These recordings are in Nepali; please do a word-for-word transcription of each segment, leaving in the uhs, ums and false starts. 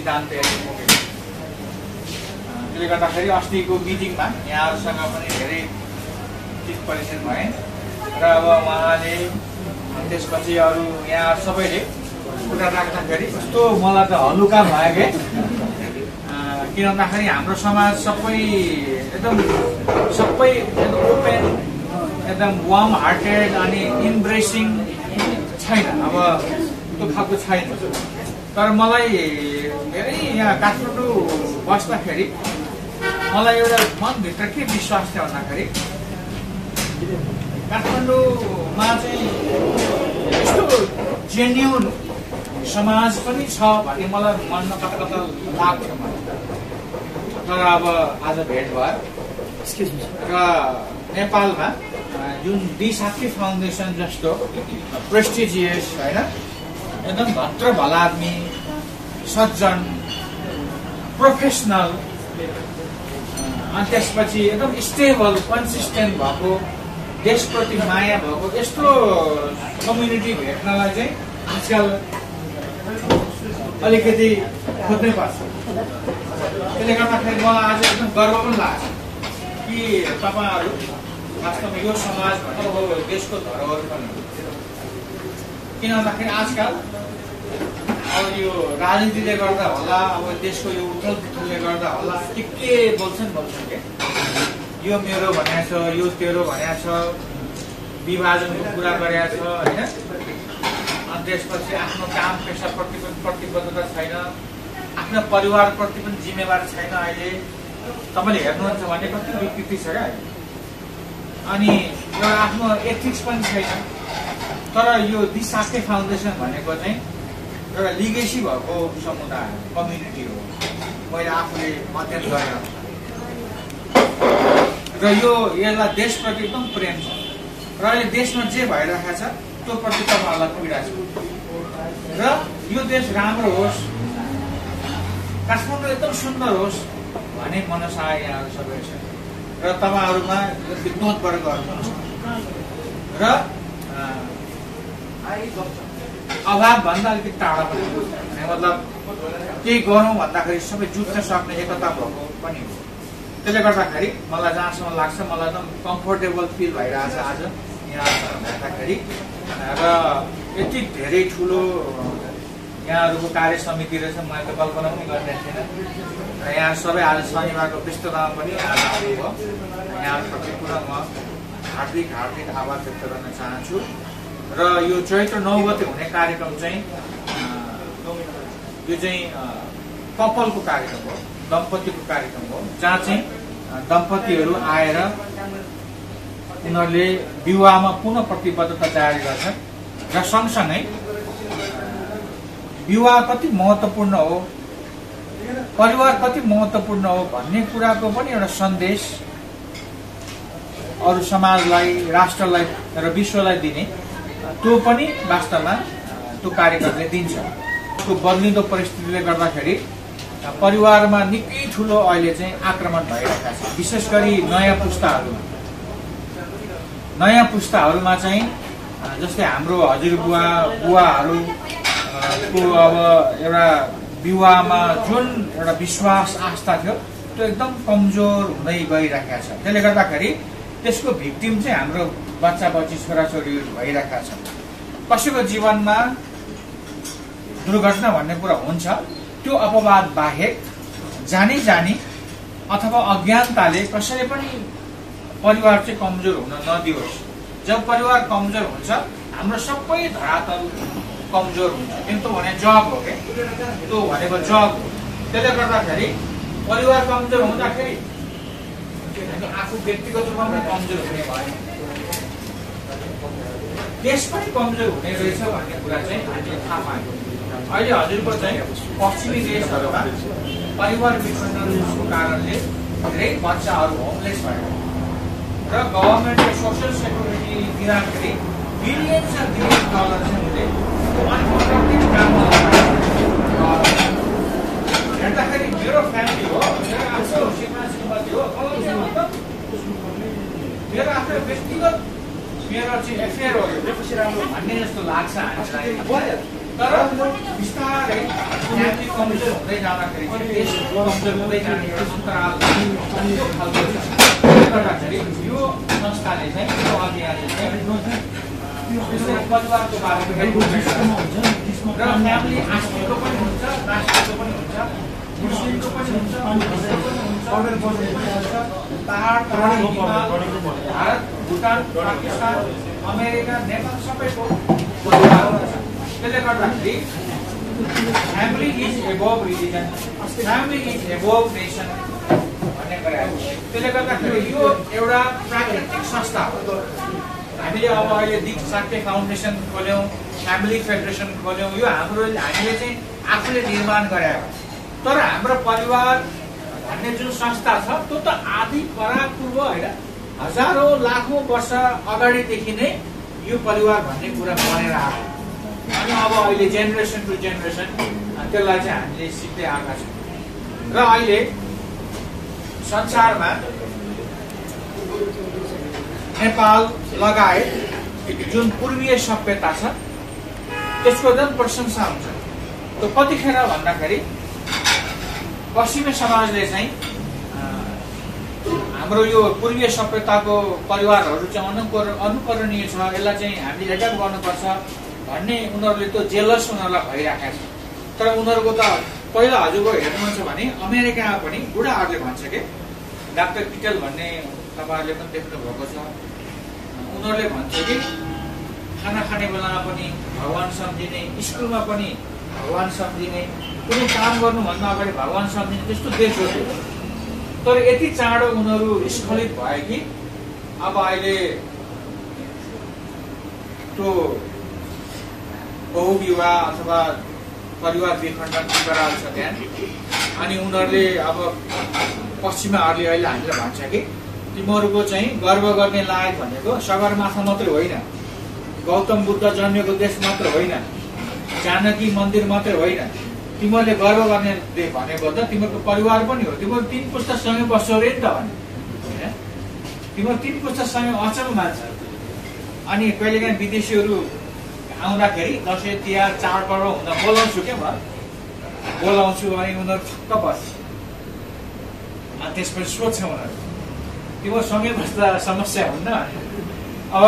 सिद्धान्तहरू बोकेको छु। त्यसले गर्दाखेरि अस्तिको मिटिङमा यहाँहरूसँग पनि धेरै चिज परिचय भएँ र अब उहाँले त्यसपछि अरू यहाँ सबैले कुरा राख्दाखेरि कस्तो मलाई त हलुका भयो क्या। किन भन्दाखेरि हाम्रो समाज सबै एकदम सबै एकदम ओपेन एकदम वार्म हार्टेड अनि इम्ब्रेसिङ छैन, अब त्यो खालको छैन। तर मलाई धेरै यहाँ काठमाडौँ बस्दाखेरि मलाई एउटा मनभित्र के विश्वास थियो भन्दाखेरि काठमाडौँमा चाहिँ यस्तो जेन्युन समाज पनि छ भन्ने मलाई मनमा कता कता लाग्थ्यो मलाई। तर अब आज भेट भयो र नेपालमा जुन डी शाक्य फाउन्डेसन जस्तो प्रेस्टिजियस होइन एकदम भद्र भलादमी सज्जन प्रोफेसनल अनि त्यसपछि एकदम स्टेबल कन्सिस्टेन्ट भएको देशप्रति माया भएको यस्तो कम्युनिटी भेट्नलाई चाहिँ आजकल अलिकति खोज्नै पर्छ। त्यसले गर्दाखेरि मलाई आज एकदम गर्व पनि लाग्छ कि तपाईँहरू वास्तवमा यो समाज भनेको देशको धरोहर पनि हो। किन भन्दाखेरि आजकल अब यो राजनीतिले गर्दा होला, अब देशको यो उथल पुथलले गर्दा होला, के के बोल्छन् बोल्छन् के यो मेरो भनेको छ, यो तेरो भनेको छ, विभाजनको कुरा गरेको छ होइन। अनि त्यसपछि आफ्नो काम पेसाप्रति पनि प्रतिबद्धता छैन, आफ्नो परिवारप्रति पनि जिम्मेवार छैन। अहिले तपाईँले हेर्नुहुन्छ भने कति विकृति छ क्या। अनि एउटा आफ्नो एथिक्स पनि छैन। तर यो डी शाक्य फाउन्डेसन भनेको चाहिँ एउटा लिगेसी भएको समुदाय कम्युनिटी हो, मैले आफूले अध्ययन गरेँ। र यो यसलाई देशप्रति एकदम प्रेम छ र अहिले देशमा जे भइरहेको छ त्यो प्रति तपाईँहरूलाई पीडा छ र यो देश राम्रो होस्, काठमाडौँ एकदम सुन्दर होस् भन्ने मनसा यहाँहरू सबै छ। र तपाईँहरूमा विद्वत वर्गहरू छ र अभाव भन्दा अलिकति टाढा पनि मतलब केही गरौँ भन्दाखेरि सबै जुट्न सक्ने एकता भएको पनि हो। त्यसले गर्दाखेरि मलाई जहाँसम्म लाग्छ मलाई एकदम कम्फोर्टेबल फिल भइरहेछ आज यहाँहरूसँग भेट्दाखेरि। र यति धेरै ठुलो यहाँहरूको कार्य समिति रहेछ मैले त कल्पना पनि गर्ने थिएन। र यहाँ सबै आज शनिबारको व्यस्ततामा पनि आज आउनुभयो। यहाँप्रति पुरा म हार्दिक हार्दिक आभार व्यक्त गर्न चाहन्छु। र यो चैत्र नौ गते हुने कार्यक्रम चाहिँ यो चाहिँ कपालको कार्यक्रम हो, दम्पतिको कार्यक्रम हो, जहाँ चाहिँ दम्पतिहरू आएर उनीहरूले विवाहमा पुनः प्रतिबद्धता जारी गर्छन् र सँगसँगै विवाह कति महत्त्वपूर्ण हो, परिवार कति महत्त्वपूर्ण हो भन्ने कुराको पनि एउटा सन्देश अरू समाजलाई, राष्ट्रलाई र विश्वलाई दिने त्यो पनि वास्तवमा त्यो कार्यक्रमले दिन्छ। त्यो बदलिँदो परिस्थितिले गर्दाखेरि परिवारमा निकै ठुलो अहिले चाहिँ आक्रमण भइरहेका छ, विशेष गरी नयाँ पुस्ताहरूमा। नयाँ पुस्ताहरूमा चाहिँ जस्तै हाम्रो हजुरबुवा बुवाहरूको अब एउटा विवाहमा जुन एउटा विश्वास आस्था थियो त्यो एकदम कमजोर हुँदै गइरहेका छ। त्यसले गर्दाखेरि त्यसको भिक्टिम चाहिँ हाम्रो बच्चा बच्ची छोराछोरीहरू भइरहेका छन्। कसैको जीवनमा दुर्घटना भन्ने कुरा हुन्छ, त्यो अपवाद बाहेक जानी जानी अथवा अज्ञानताले कसैले पनि परिवार चाहिँ कमजोर हुन नदियोस्। जब परिवार कमजोर हुन्छ हाम्रो सबै धरातल कमजोर हुन्छ। किन त्यो भने जग हो क्या, त्यो भनेको जग हो। त्यसले गर्दाखेरि परिवार कमजोर हुँदाखेरि आफू व्यक्तिगत रूपमा पनि कमजोर हुने भयो, देश पनि कमजोर हुने रहेछ भन्ने कुरा चाहिँ हामीले थाहा पायौँ। अहिले हजुरको चाहिँ पश्चिमी देशहरूमा परिवार विखण्डनको कारणले धेरै बच्चाहरू होमलेस भएर र गभर्मेन्टले सोसियल सेक्युरिटी दिँदाखेरि बिलियन्स एन्ड बिलियन डलर चाहिँ उसले अनप्रोडक्टिभ काममा हेर्दाखेरि मेरो फ्यामिली हो, मेरो आफ्नो श्रीमान श्रीमती हो, मेरो आफ्नो व्यक्तिगत मेरो चाहिँ एफेयर हो भन्ने जस्तो लाग्छ हामीलाई। तर बिस्तारै फ्यामिली कमजोर हुँदै जाँदाखेरि चाहिँ देश कमजोर हुँदै जाने एउटा अन्तराल यो खालको छ। त्यसले गर्दाखेरि यो संस्थाले चाहिँ यो अभियानले चाहिँ परिवारको बारेमा र फ्यामिली आस्तिकको पनि हुन्छ, नास्तिकको पनि हुन्छ, मुस्लिमको पनि हुन्छ, हिन्दूको पनि हुन्छ, पहाड तराई हिमाल भारत भुटान पाकिस्तान अमेरिका नेपाल सबैको परिवार हुन्छ। त्यसले गर्दाखेरि family is above religion, family is above nation भन्ने कुरा हो। त्यसले गर्दाखेरि यो एउटा प्राकृतिक संस्था हो। हामीले अब अहिले दिक शाक्य फाउन्डेसन खोल्यौँ, फ्यामिली फेडरेसन खोल्यौँ, यो हाम्रो हामीले चाहिँ आफूले निर्माण गरेका हो। तर हाम्रो परिवार भन्ने जुन संस्था छ त्यो त आदि परापूर्व होइन, हजारौँ लाखौँ वर्ष अगाडिदेखि नै यो परिवार भन्ने कुरा बनेर आएको। अनि अब अहिले जेनेरेसन टु जेनेरेसन त्यसलाई चाहिँ हामीले सिक्दै आएका छौँ। र अहिले संसारमा नेपाल लगायत जुन पूर्वीय सभ्यता छ त्यसको एकदम प्रशंसा हुन्छ। त्यो कतिखेर भन्दाखेरि पश्चिमी समाजले चाहिँ हाम्रो यो पूर्वीय सभ्यताको परिवारहरू चाहिँ अनुकर अनुकरणीय छ, यसलाई चाहिँ हामीले एडप्ट गर्नुपर्छ भन्ने उनीहरूले त्यो जेलस उनीहरूलाई भइराखेको छ। तर उनीहरूको त पहिला हजुरको हेर्नुहुन्छ भने अमेरिकामा पनि बुढाहरूले भन्छ कि डाक्टर पिटल भन्ने तपाईँहरूले पनि देख्नु भएको छ, उनीहरूले भन्छ कि खाना खाने बेलामा पनि भगवान सम्झिने, स्कुलमा पनि भगवान सम्झिने, कुनै काम गर्नुभन्दा अगाडि भगवान सम्झिने त्यस्तो देश हो। तर यति चाँडो उनीहरू स्खलित भयो कि अब अहिले त्यो बहुविवाह अथवा परिवार विखण्डन गराएको छ त्यहाँ। अनि उनीहरूले अब पश्चिमाहरूले अहिले हामीलाई भन्छ कि तिमीहरूको चाहिँ गर्व गर्ने लायक भनेको सगरमाथा मात्रै होइन, गौतम बुद्ध जन्मेको देश मात्र होइन, जानकी मन्दिर मात्रै होइन, तिमीहरूले गर्व गर्ने भनेको त तिमीहरूको परिवार पनि हो। तिमीहरू तिन पुस्तासँगै बस्छौ अरे नि त भने होइन, तिमीहरू तिन पुस्तासँगै अचम्म मान्छ। अनि कहिलेकाहीँ विदेशीहरू आउँदाखेरि दसैँ तिहार चाडपर्व हुँदा बोलाउँछु क्या म, बोलाउँछु अनि उनीहरू छक्क बस्छ। अनि त्यसपछि सोध्छ उनीहरू तिम्रो सँगै बस्दा समस्या हुन्न। अब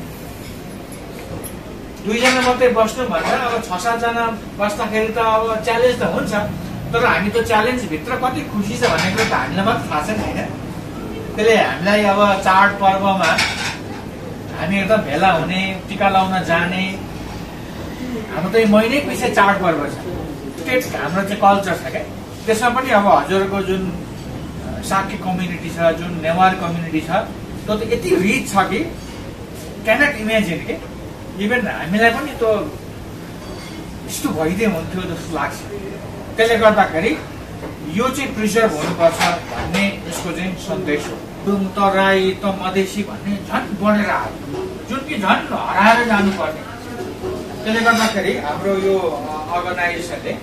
दुईजना मात्रै बस्नु भन्दा अब छ सातजना बस्दाखेरि त अब च्यालेन्ज त हुन्छ। तर हामी त्यो च्यालेन्जभित्र कति खुसी छ भन्ने कुरा त हामीलाई मात्र थाहा छ नि होइन। त्यसले हामीलाई अब चाडपर्वमा हामी एकदम भेला हुने, टिका लाउन जाने, हाम्रो त महिनै पछि चाडपर्व छ, स्टेट हाम्रो चाहिँ कल्चर छ क्या। त्यसमा पनि अब हजुरको जुन साकी कम्युनिटी छ, जुन नेवार कम्युनिटी छ, त्यो त यति रिच छ कि क्यानट इमेजिन के। इभन हामीलाई पनि त्यो यस्तो भइदिए हुन्थ्यो जस्तो लाग्छ। त्यसले गर्दाखेरि यो चाहिँ प्रिजर्भ हुनुपर्छ भन्ने यसको चाहिँ सन्देश हो। तुम त राई त मधेसी भन्ने झन् बढेर आयो, जुन कि झन् हराएर जानुपर्ने। त्यसले गर्दाखेरि हाम्रो यो अर्गनाइजेसनले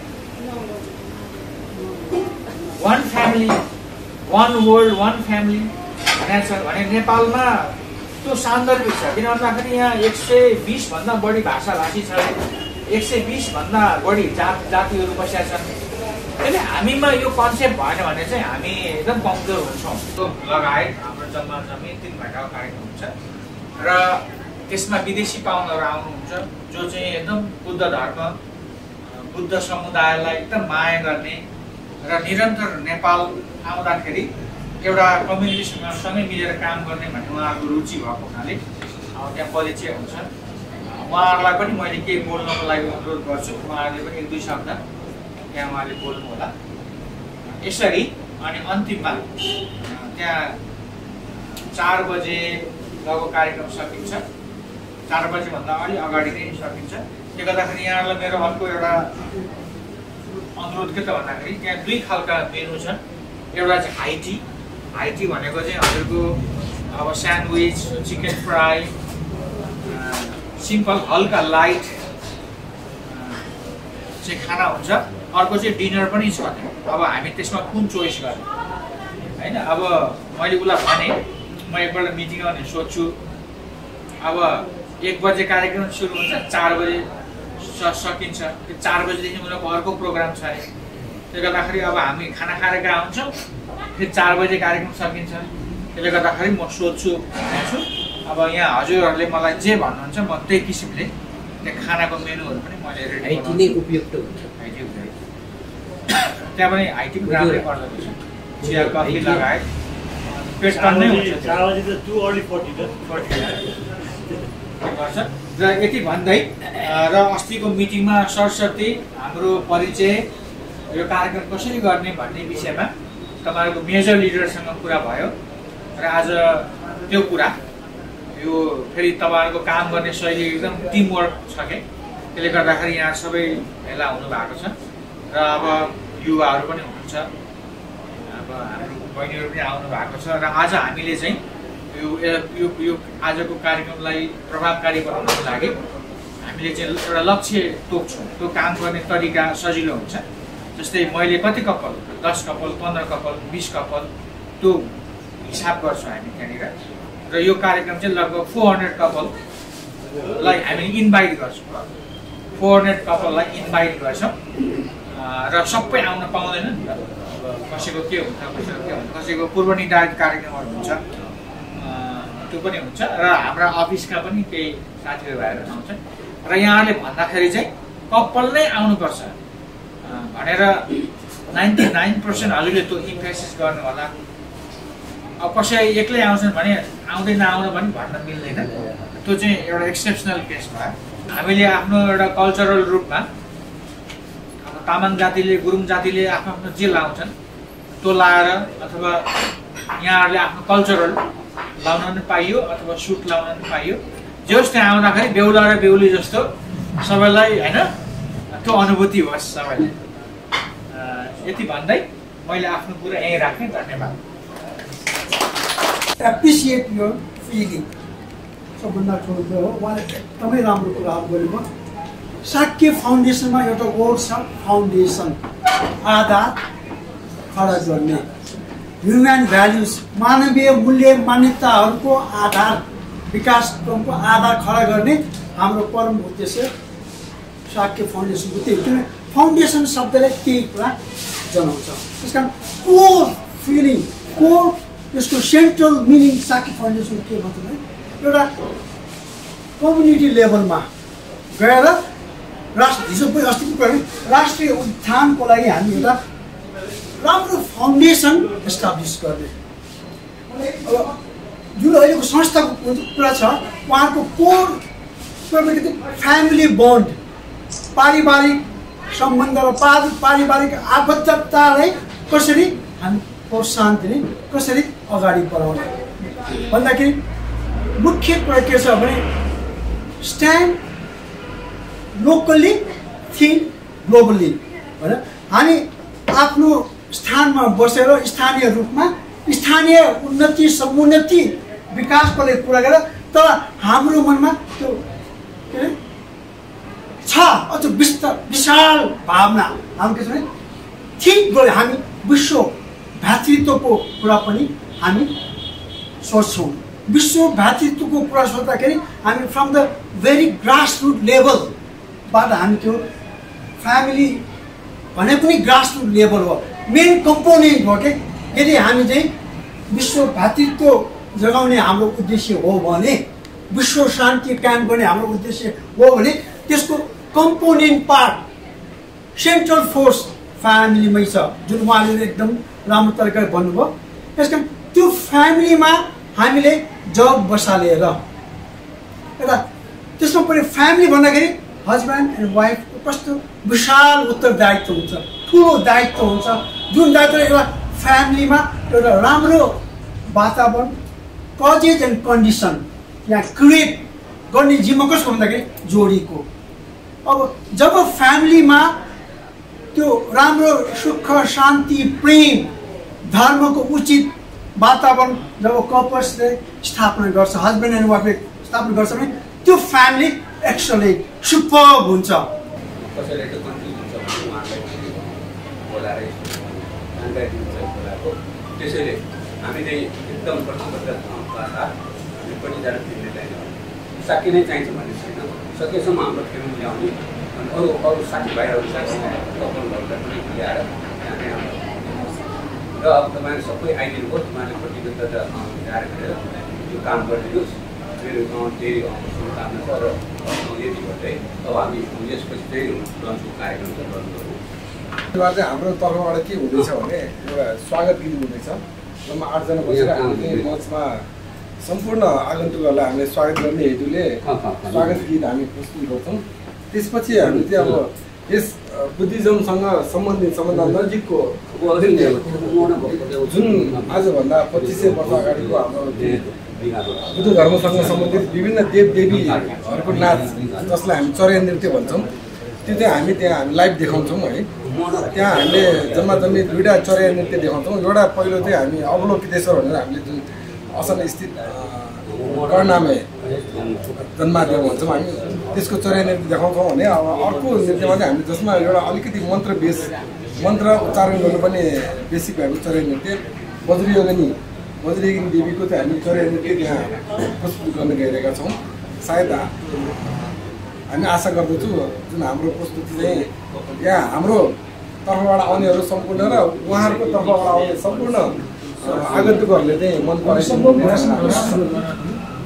one family one world one family भनेको छ भने नेपालमा त्यो सान्दर्भिक छ। किन भन्दाखेरि यहाँ एक सय बिस भन्दा बढी भाषा भाषी छ, एक सय बिस भन्दा बढी जात जातिहरू बसेका छन्। त्यसले हामीमा यो कन्सेप्ट भएन भने चाहिँ हामी एकदम कमजोर हुन्छौँ। त्यो लगायत हाम्रो जम्मा जम्मी तिन घन्टाको कार्यक्रम हुन्छ र त्यसमा विदेशी पाहुनाहरू आउनुहुन्छ जो चाहिँ एकदम बुद्ध धर्म, बुद्ध समुदायलाई एकदम माया गर्ने र निरन्तर नेपाल आउँदाखेरि एउटा कम्युनिटीसँग सँगै मिलेर काम गर्ने भन्ने उहाँहरूको रुचि भएको हुनाले त्यहाँ परिचय हुन्छ। उहाँहरूलाई पनि मैले केही बोल्नको लागि अनुरोध गर्छु, उहाँहरूले पनि एक दुई शब्द त्यहाँ उहाँले बोल्नु होला। यसरी अनि अन्तिममा त्यहाँ चार बजे लगभग कार्यक्रम सकिन्छ, चार बजेभन्दा अलि अगाडि नै सकिन्छ। त्यो गर्दाखेरि यहाँहरूलाई मेरो अर्को एउटा अनुरोध के त भन्दाखेरि त्यहाँ दुई खालका मेनु छन्। एउटा चाहिँ हाई टी, हाई टी भनेको चाहिँ हजुरको अब स्यान्डविच, चिकन फ्राई, सिम्पल हल्का लाइट चाहिँ खाना हुन्छ। अर्को चाहिँ डिनर पनि छ। अब हामी त्यसमा कुन चोइस गर्ने होइन। अब मैले उसलाई भने म एकपल्ट मिटिङमा भने सोध्छु। अब एक बजे कार्यक्रम सुरु हुन्छ, चार बजे सकिन्छ। चार बजीदेखि उनीहरूको अर्को प्रोग्राम छ अरे, त्यसले गर्दाखेरि अब हामी खाना खाएर गएको हुन्छौँ, फेरि चार बजे कार्यक्रम सकिन्छ। त्यसले गर्दाखेरि म सोध्छु भन्छु अब यहाँ हजुरहरूले मलाई जे भन्नुहुन्छ म त्यही किसिमले त्यो खानाको मेनुहरू पनि मैले रेडी आइटी नै उपयुक्त हुन्छ। आइटी उपयुक्त त्यहाँ पनि आइटी पनि राम्रै गर्दो रहेछ, चिया कफी लगायत पेट टन्नै हुन्छ गर्छ। र यति भन्दै र अस्तिको मिटिङमा सरस्वती हाम्रो परिचय यो कार्यक्रम कसरी गर्ने भन्ने विषयमा तपाईँहरूको मेजर लिडरसँग कुरा भयो र आज त्यो कुरा यो फेरि तपाईँहरूको काम गर्ने शैली एकदम टिमवर्क छ कि त्यसले गर्दाखेरि यहाँ सबै भेला हुनुभएको छ र अब युवाहरू पनि हुनुहुन्छ, अब हाम्रो बहिनीहरू पनि आउनु भएको छ र आज हामीले चाहिँ यो यो यो आजको कार्यक्रमलाई प्रभावकारी बनाउनको लागि हामीले चाहिँ एउटा लक्ष्य तोक्छौँ। त्यो काम गर्ने तरिका सजिलो हुन्छ। जस्तै मैले कति कपाल, दस कपाल, पन्ध्र कपाल, बिस कपाल त्यो हिसाब गर्छौँ हामी त्यहाँनिर र यो कार्यक्रम चाहिँ लगभग फोर हन्ड्रेड कपाललाई हामी इन्भाइट गर्छौँ। फोर हन्ड्रेड कपाललाई इन्भाइट गर्छौँ र सबै आउन पाउँदैन नि त, कसैको के हुन्छ कसैको के हुन्छ, कसैको पूर्व निर्धारित कार्यक्रमहरू हुन्छ त्यो पनि हुन्छ र हाम्रा अफिसका पनि केही साथीहरू भएर आउँछ र यहाँहरूले भन्दाखेरि चाहिँ कपाल नै आउनुपर्छ भनेर नाइन्टी नाइन पर्सेन्ट हजुरले त्यो इम्फेसिस गर्नु होला। अब कसै एक्लै आउँछन् भने आउँदै नआउनु पनि भन्न मिल्दैन, त्यो चाहिँ एउटा एक्सेप्सनल केस भयो। हामीले आफ्नो एउटा कल्चरल रूपमा अब तामाङ जातिले गुरुङ जातिले आफ्नो आफ्नो जे लाउँछन् त्यो लाएर अथवा यहाँहरूले आफ्नो कल्चरल लाउन पनि पाइयो अथवा सुट लाउन पनि पाइयो। जे होस् त्यहाँ आउँदाखेरि बेहुला र बेहुली जस्तो सबैलाई होइन त्यो अनुभूति होस् सबैलाई। यति भन्दै मैले आफ्नो कुरा यहीँ राखेँ। धन्यवाद। एप्रिसिएट योर फिलिङ सबभन्दा ठुलो कुरा हो। उहाँले एकदमै राम्रो कुराहरू गर्नुभयो। शाक्य फाउन्डेसनमा एउटा वर्ड छ फाउन्डेसन, आधार खडा गर्ने, ह्युमन भ्याल्युज मानवीय मूल्य मान्यताहरूको आधार विकासको आधार खडा गर्ने हाम्रो परम उद्देश्य शाक्य फाउन्डेसनको त्यही। किन फाउन्डेसन शब्दले त्यही कुरा जनाउँछ। त्यस कारण कोर फिलिङ, कोर यसको सेन्ट्रल मिनिङ शाक्य फाउन्डेसन के भन्छ भने एउटा कम्युनिटी लेभलमा गएर राष्ट्र हिजो पनि अस्तिको कुरा राष्ट्रिय उत्थानको लागि हामी एउटा राम्रो फाउन्डेसन इस्टाब्लिस गर्ने। अब जुन अहिलेको संस्थाको कुरा छ उहाँको कोर फ्यामिली बन्ड, पारिवारिक सम्बन्ध र पारिवारिक आबद्धतालाई कसरी हामी प्रोत्साहन दिने, कसरी अगाडि बढाउने भन्दाखेरि मुख्य कुरा के छ भने स्ट्यान्ड लोकल्ली थिङ्क ग्लोबल्ली होइन। हामी आफ्नो स्थानमा बसेर स्थानीय रूपमा स्थानीय उन्नति समुन्नति विकासको लागि कुरा गरेर तर हाम्रो मनमा त्यो के अरे छ अझ विस्तार विशाल भावना हामी के छ भने थिङ्क गरे हामी विश्व भातृत्वको कुरा पनि हामी सोच्छौँ। विश्व भातृत्वको कुरा सोच्दाखेरि हामी from the very grass root लेभलबाट हामी त्यो फ्यामिली भने पनि ग्रास रुट लेभल हो, मेन कम्पोनेन्ट हो कि यदि हामी चाहिँ विश्व भातृत्व जगाउने हाम्रो उद्देश्य हो भने, विश्व शान्ति कायम गर्ने हाम्रो उद्देश्य हो भने त्यसको कम्पोनेन्ट पार्ट सेन्ट्रल फोर्स फ्यामिलीमै छ, जुन उहाँले एकदम राम्रो तरिकाले भन्नुभयो। त्यस कारण त्यो फ्यामिलीमा हामीले जग बसालेर एउटा त्यसमा पनि फ्यामिली भन्दाखेरि हस्बेन्ड एन्ड वाइफ कस्तो विशाल उत्तरदायित्व हुन्छ, ठुलो दायित्व हुन्छ, जुन दायित्व एउटा फ्यामिलीमा एउटा राम्रो वातावरण कजेज एन्ड कन्डिसन यहाँ क्रिएट गर्ने जिम्मा कसको भन्दाखेरि जोडीको। अब जब फ्यामिलीमा त्यो राम्रो सुख शान्ति प्रेम धर्मको उचित वातावरण जब कपल्सले स्थापना गर्छ, हस्बेन्ड एन्ड वाइफले स्थापना गर्छ भने त्यो फ्यामिली एक्सलेन्ट सुपर्ब हुन्छ। कसैले त्यो कन्फ्युज हुन्छ भने उहाँलाई बोलाएर जानकारी दिन्छ बोलाएको। त्यसैले हामीले एकदम प्रतिबद्ध भएका हामी कतिजना फिल्म ल्याएन, शाक्य नै चाहिन्छ भन्ने छैन। सकेसम्म हाम्रो फिल्म ल्याउने अनि अरू अरू साथीभाइहरूसँग कपालहरूलाई पनि ल्याएर त्यहाँ नै हाम्रो र अब तपाईँहरू सबै आइदिनुभयो तपाईँले प्रतिबद्धता जारी यो काम गरिदिनुहोस् मेरो धेरै शुभकामना छ र यति भन्दै अब हामी यसपछि चाहिँ लन्चको कार्यक्रम चाहिँ गर्नुपर्छ। चाहिँ हाम्रो तर्फबाट के हुँदैछ भने एउटा स्वागत गीत हुँदैछ जम्मा आठजना बसेर हामीले मञ्चमा सम्पूर्ण आगन्तुकहरूलाई हामीले स्वागत गर्ने हेतुले स्वागत गीत हामी प्रस्तुत गर्छौँ। त्यसपछि हामी चाहिँ अब यस बुद्धिज्मसँग सम्बन्धित सबभन्दा नजिकको जुन आजभन्दा पच्चिस सय वर्ष अगाडिको हाम्रो बुद्ध धर्मसँग सम्बन्धित विभिन्न देवदेवीहरूको नाच जसलाई हामी चर्या नृत्य भन्छौँ त्यो चाहिँ हामी त्यहाँ हामी लाइभ देखाउँछौँ है। त्यहाँ हामीले जम्मा जम्मी दुईवटा चर्या नृत्य देखाउँछौँ। एउटा पहिलो चाहिँ हामी अवलोकितेश्वर भनेर हामीले जुन असल स्थित कर्णामे जन्मादेव भन्छौँ हामी त्यसको चर्या नृत्य देखाउँछौँ भने अब अर्को नृत्यमा चाहिँ हामी जसमा एउटा अलिकति मन्त्र बेस मन्त्र उच्चारण गर्नुपर्ने बेसिक भएको चर्या नृत्य वज्रयोगिनी वज्रयोगिनी देवीको चाहिँ हामी चर्या नृत्य त्यहाँ प्रस्तुत गर्न गइरहेका छौँ। सायद हामी आशा गर्दछु जुन हाम्रो प्रस्तुति चाहिँ यहाँ हाम्रो तर्फबाट आउनेहरू सम्पूर्ण र उहाँहरूको तर्फबाट आउने सम्पूर्ण आगन्तुकहरूले चाहिँ मन पराइदिनु